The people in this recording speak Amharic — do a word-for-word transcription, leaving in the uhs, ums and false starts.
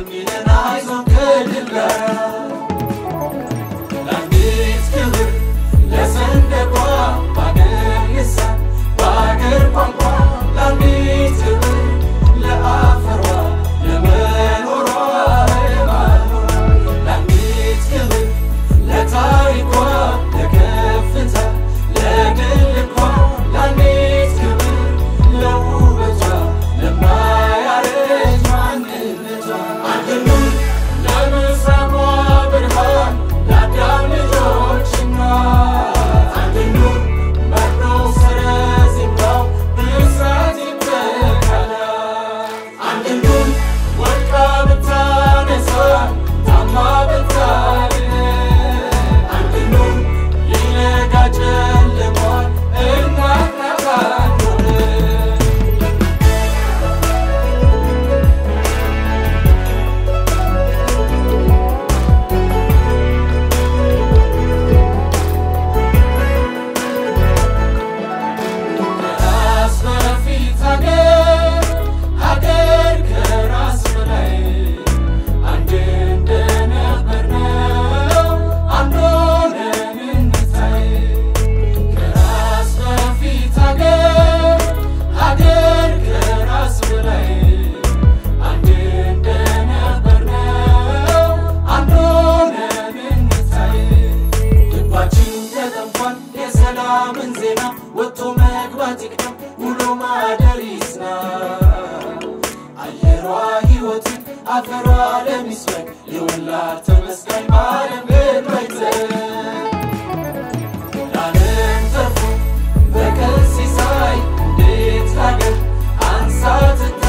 የሚለን አይዞን ከድል ጋር ለአንዲት ክብር ለሰንደቋ በአገር ልሳን በአገር ቋንቋ ለአንዲት ክብር ለአፈሯ ለመኖሯ ለማኖሯ ለአንዲት ክብር ለታሪኳ ለከፍታ ለድል እንኳ ለአንዲት ክብር ለውበቷ ለማያረጅ ማንነቷ አንድኑን ለምስራቋ ብርሃን ለአዳም ልጆችና አንድኑን መርዶ ሰረዝናው ብስራት ይተካል አንድኑን ወድቃ ብታነሳ ታማ ብታድን አንድኑን ሊነጋ ጨልሟል እናት ናት አንዱን ከራስ በፊት ሀገር ሀገር ከራስ በላይ አንድ እንደነበርነው አንድ ሆነን እንታይ ከራስ በፊት ሀገር ሀገር ከራስ በላይ አንድ እንደነበርነው አንድ ሆነን እንታይ ልባችን ተጠምቷል የሰላምን ዜና ወጥቶ መግባት ይቅደም ውሎ ማደር ይስና አየሯ ሕይወትን አፈሯ ለሚስበክ የወላድ ተመስጋኝ በዓለም ብትበይዘን ለዓለም ተርፎ በቀል ሲሳይ እንዴት ሀገር አንሳ ትታ